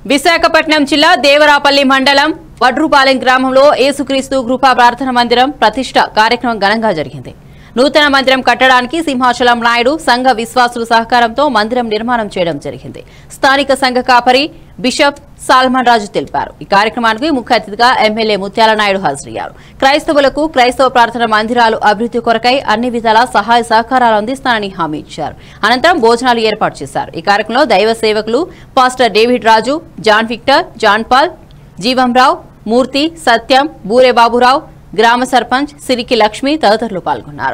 విశాఖపట్నం జిల్లా దేవరాపల్లి మండలం వడ్రుపాలెం గ్రామంలో యేసుక్రీస్తు కృపా ప్రార్థన మందిరం ప్రతిష్ఠ కార్యక్రమం ఘనంగా జరిగింది. నూతన మందిరం కట్టడానికి సింహాచలం నాయుడు సంఘ విశ్వాసుల సహకారంతో మందిరం నిర్మాణం చేయడం జరిగింది. స్థానిక సంఘ కాపరి బిషప్ సాల్మన్ రాజు తెలిపారు. ఈ కార్యక్రమానికి ముఖ్య అతిథిగా ఎమ్మెల్యే ముత్యాల నాయుడు హాజరయ్యారు. క్రైస్తవులకు క్రైస్తవ ప్రార్థన మందిరాలు అభివృద్ధి కొరకై అన్ని విధాల సహాయ సహకారాలు అందిస్తానని హామీ ఇచ్చారు. అనంతరం భోజనాలు ఏర్పాటు చేశారు. ఈ కార్యక్రమంలో దైవ సేవకులు pastor David Raju, John Victor, John Paul, Jeevamrao, Murthy, Satyam, Boore Baburao, గ్రామ సర్పంచ్ సిరికి లక్ష్మి తదితరులు పాల్గొన్నారు.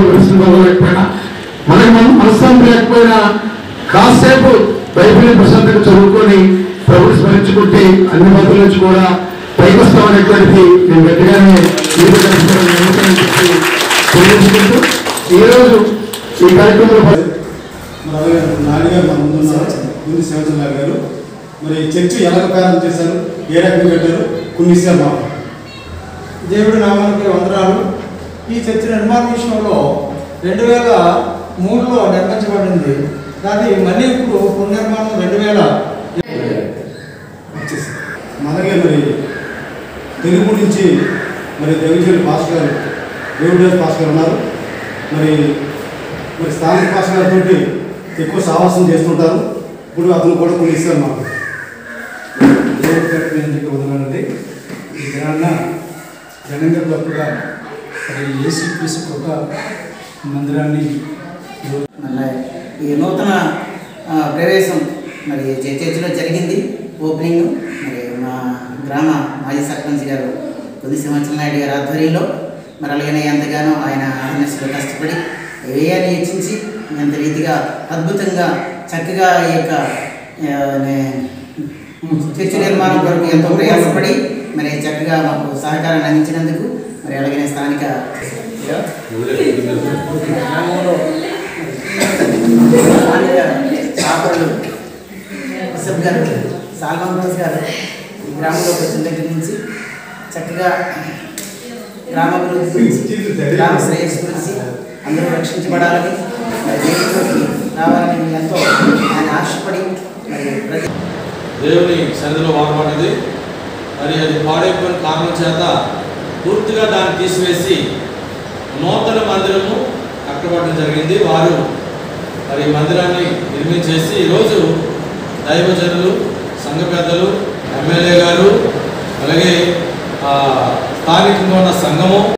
కాసేపు బైబిల్ ప్రశాంతంగా చదువుకొని ప్రభుని స్మరించుకుంటే అన్ని మతాల నుంచి కూడా పైకి వస్తామనేటువంటిది నేను గట్టిగానే తెలియజేసుకుంటూ ఈరోజు ఈ కార్యక్రమంలో ముందు శివచంద్ర గారు మరి చర్చి ఎలా ప్రారంభం చేశారు, ఏ రకంగా పెట్టారు కొన్ని విషయాలు దేవుడి నామానికి వందనాలు. ఈ చర్చి నిర్మాణ విషయంలో 2003లో నిర్మించబడింది. దాన్ని మళ్ళీ ఇప్పుడు పునర్నిర్మాణం 2000 అలాగే మరి తెలుగు నుంచి మరి దేవిజీ పాస్టర్ గారు, దేవుడి పాస్టర్ గారు ఉన్నారు. మరి స్థానిక పాస్టర్ గారితో ఎక్కువ సావాసం చేస్తుంటారు. ఇప్పుడు అతను కూడా కొన్ని ఇస్తారు మాకు దేవుడి వదలండి. ఈ దినాన్న ఘనంగా గొప్పగా మరి యేసుక్రీస్తు కృప మందిరాన్ని ఈ నూతన ప్రవేశం మరి చర్చిలో జరిగింది. ఓపెనింగ్ మరి మా గ్రామ మాజీ సర్పంచ్ గారు కొద్ది సంవత్సరాల నాయుడు గారి ఆధ్వర్యంలో మరి అలాగనే ఎంతగానో ఆయన ఆర్గనైజ్లో కష్టపడి వ్యయాన్ని హెచ్చించి ఎంత రీతిగా అద్భుతంగా చక్కగా ఈ యొక్క చర్చి నిర్మాణం కొరకు ఎంతో ప్రయాసపడి మరి చక్కగా మాకు సహకారాన్ని అందించినందుకు మరి అలాగే స్థానిక గ్రామంలో స్థానిక కాపరులు బిషప్ గారు సాల్మన్ రాజు గారు ఈ గ్రామంలోకి వచ్చిన దగ్గర నుంచి చక్కగా గ్రామాభివృద్ధి గురించి, గ్రామ శ్రేయస్సు గురించి అందరూ రక్షించబడాలని మరి దేవుడికి రావాలని ఎంతో ఆయన ఆశపడి మరి ప్రతి దేవుని సన్నిధిలో వాడబడ్డది. మరి అది పాడైపోయిన కారణం చేత పూర్తిగా దాన్ని తీసివేసి నూతన మందిరము కట్టబడడం జరిగింది. వారు మరి మందిరాన్ని నిర్మించేసి ఈరోజు దైవజనులు, సంఘ పెద్దలు, ఎమ్మెల్యే గారు, అలాగే స్థానికంగా ఉన్న సంఘము